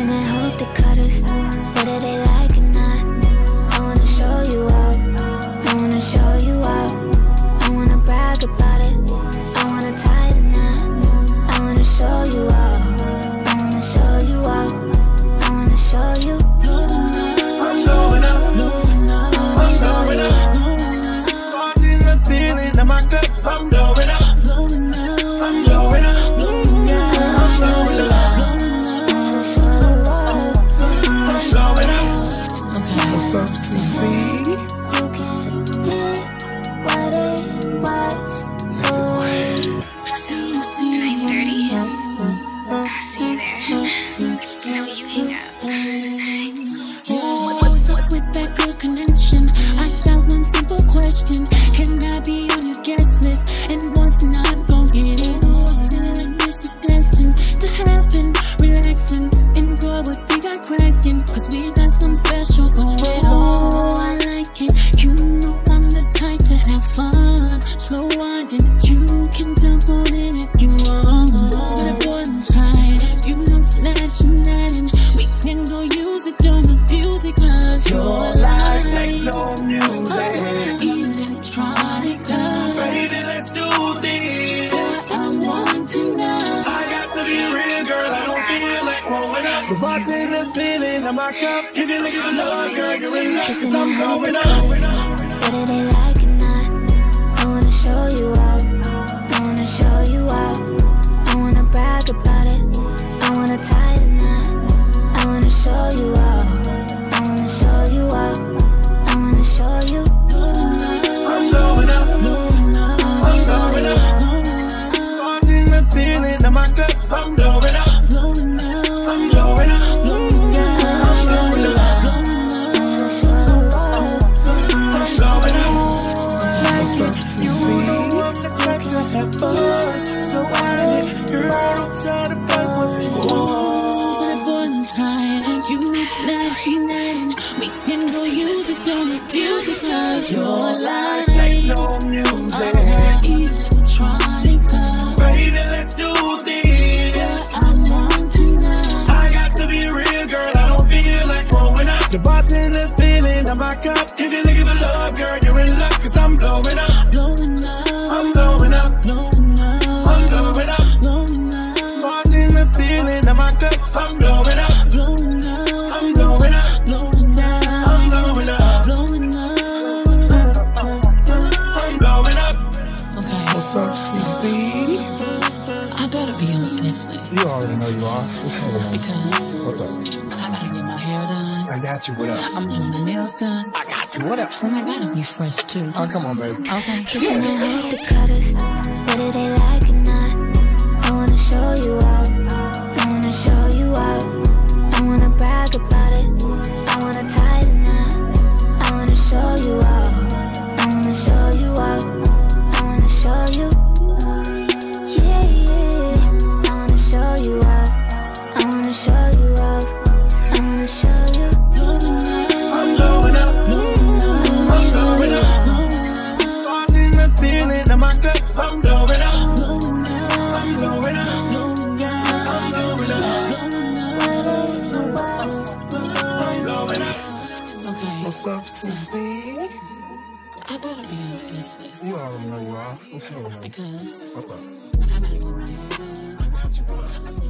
Kissing and hope they cut us, whether they like or not. I wanna show you off, I wanna show you off. I wanna brag about it, I wanna tie the knot. I wanna show you off, I wanna show you off. I wanna show you. I'm blowing up, I'm blowing up. Watching the feeling of my cups, I'm blowing up, I'm blowing up, I'm blowing up. What's up, CC? You can hear what it was. See you 9:30. See you there. No, you hang up. What's up with that good connection? I got one simple question. Can I be on your guest list? And once not gon' get it on. Like this was destined to happen. Relaxing, enjoy what we got cracking. Cause we got something special going on. I like it. You know I'm the type to have fun. Slow winding, you can jump on it if you want. But it wasn't right. You know tonight's your night and we can go use it, don't abuse it. Cause Your life techno music, electronic. baby, let's do this. I want to know. I got to be real, girl, I don't feel like growing up. The bartender feeling of my cup. If you look at the love, girl, you're in love. Cause I'm blowing up. Whether they like or not, I wanna show you off, I wanna show you off. I wanna brag about it, I wanna tie the knot. I wanna show you off, I wanna show you off. I wanna show you. I'm blowing up, I'm blowing up. Watching the feeling of my cups, I'm blowing up, I'm blowing up, I'm blowing up. You know I'm the type to have fun, so I let girl, don't try to find what you want. But it wasn't trying. You know tonight she nightin'. We can go use it, don't abuse it. Cause your life Techno music, electronic. baby, let's do this. I want to know. I got to be real, girl, I don't feel like growing up. The bartender feeling of my cup. If you're looking for love, girl, you're in luck. Cause I'm blowing up, Blowing up, I'm blowing up, blowing up, I'm blowing up. blowing up, Watching the feeling of my cups, I'm blowing up, blowing up, I'm blowing up, blowing up, I'm blowing up, blowing up. I'm blowing up. Okay. What's up, CC? I better be on this list. You already know you are. Because What's up? I gotta get my hair done. I got you. What else? I'm doing my nails done. I got you. What else? And I gotta be fresh too. Oh, come on, baby. Okay. Kissing and hope they cut us, whether they like or not. I wanna show you off, I wanna show you off. I wanna brag about it, I wanna tie the knot. I wanna show you off, I wanna show you off. I wanna show you. Yeah, yeah. I wanna show you off, I wanna show you off. I wanna show you. I'm blowing up, I'm blowing up. Watching the feeling of my cups, I'm blowing up, I'm blowing up, I'm blowing up, I'm blowing up. Okay. What's up, CC? I better be on this list. You already know you are. Because What's up? I gotta get my hair done. I got you.